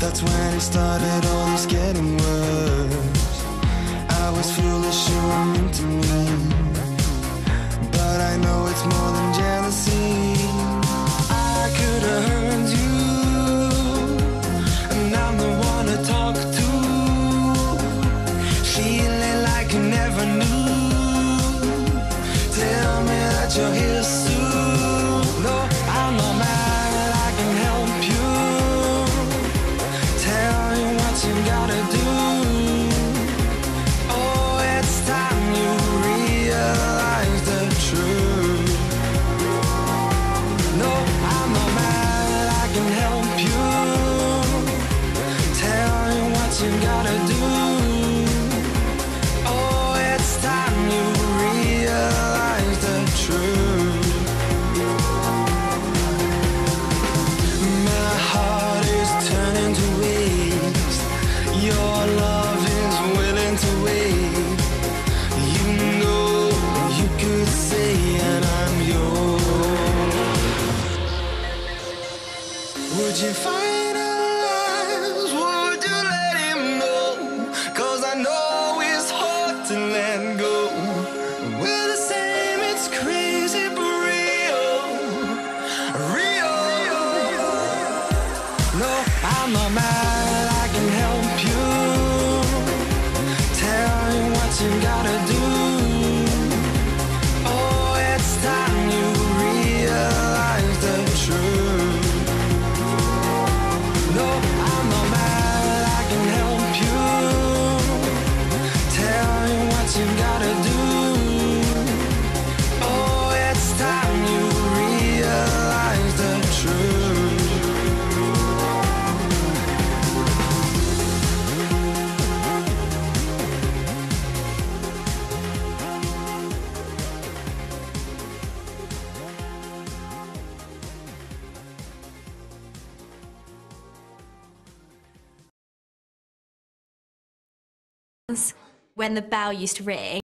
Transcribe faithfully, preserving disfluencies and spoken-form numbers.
That's when it started, all this getting worse. I was foolish, you were mean to me, but I know it's more than jealousy. I could have hurt you, and I'm the one to talk to, feeling like you never knew. Tell me that you're here soon. No, I'm not mad, I can help you. Tell me what you gotta do. Oh, it's time you realize the truth. No, I'm not mad, I can help you. Tell me what you gotta do. Oh, it's time you realize the truth. My heart is turning to waste. Your love is willing to wait. You know you could say, and I'm yours. Would you finalize? Would you let him know? 'Cause I know it's hard to let go. We're the same, it's crazy but real. Real. No, I'm not mad, I can help you. Tell me what you gotta do. Oh, it's time you realize the truth. No, I'm not mad, I can help you. Tell me what you gotta do. Oh, it's time you realize the truth. When the bell used to ring.